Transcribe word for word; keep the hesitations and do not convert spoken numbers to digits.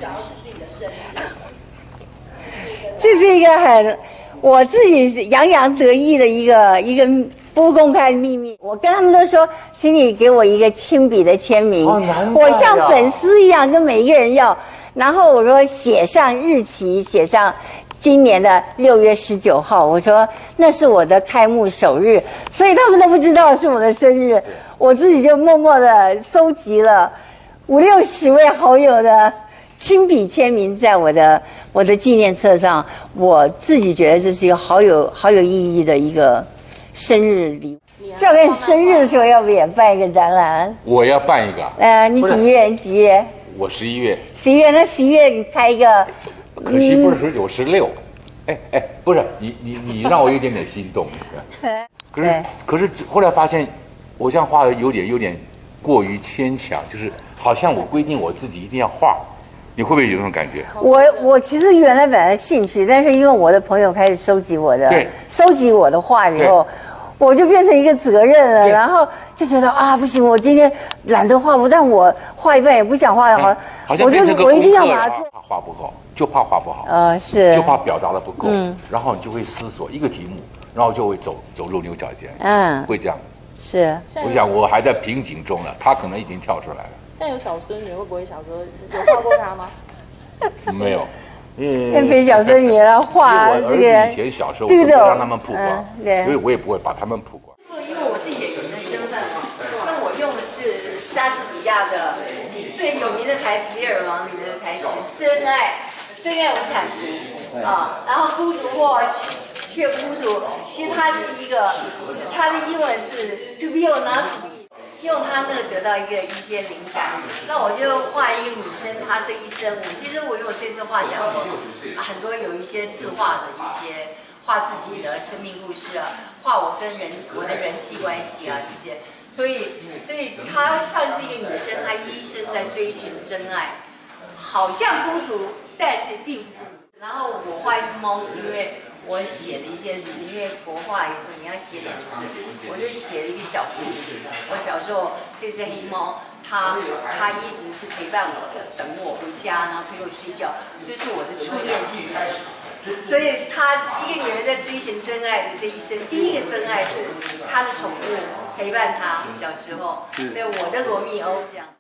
讲的是自己的生日， 这是一个很我自己洋洋得意的一个一个不公开的秘密。我跟他们都说，请你给我一个亲笔的签名， 哦难怪呀我像粉丝一样跟每一个人要。然后我说写上日期，写上今年的六月十九号，我说那是我的开幕首日，所以他们都不知道是我的生日，我自己就默默的收集了五六十位好友的亲笔签名在我的我的纪念册上，我自己觉得这是一个好有好有意义的一个生日礼物。赵哥，你生日的时候要不也办一个展览？ 我要办一个。 呃，你几月？你几月？ 我十一月。 十一月，那十一月你开一个。 可惜不是十九，十六。哎哎，不是你你你让我有点点心动。可是可是后来发现，我这样画的有点有点过于牵强，就是好像我规定我自己一定要画。你会不会有这种感觉？ 我我其实原来本来兴趣，但是因为我的朋友开始收集我的，收集我的画以后，我就变成一个责任了，然后就觉得啊不行，我今天懒得画，不但我画一半也不想画的好， 好像我就我一定要把它做。 怕画不好，就怕画不好， 呃是， 就怕表达的不够，嗯，然后你就会思索一个题目，然后就会走走入牛角尖，嗯，会这样。是，我想我还在瓶颈中呢，他可能已经跳出来了。 现在有小孙女，会不会小时候有画过她吗？ 没有， 先陪小孙女来画这个。 我儿子以前小时候，我都让他们曝光，所以我也不会把他们曝光。 因为我是演员的身份嘛，那我用的是莎士比亚的最有名的台词《列尔王》里面的台词“真爱，真爱无坦途”啊，然后孤独或却孤独，其实它是一个，它的英文是 to be or not to be。用它那个得到一个一些灵感，那我就画一个女生，她这一生，我其实我因为我这次画奖啊，很多有一些自画的一些画自己的生命故事啊，画我跟人我的人际关系啊这些，所以所以她像是一个女生，她一生在追寻真爱，好像孤独，但是并不孤独。然后我画一只猫是因为我写了一些字，因为国画也是你要写点字，我就写了一个小故事。我小时候这只黑猫，它它一直是陪伴我的，等我回家，然后陪我睡觉，这是我的初恋情人。所以她一个女人在追寻真爱的这一生，第一个真爱是她的宠物陪伴她小时候，对我的罗密欧这样。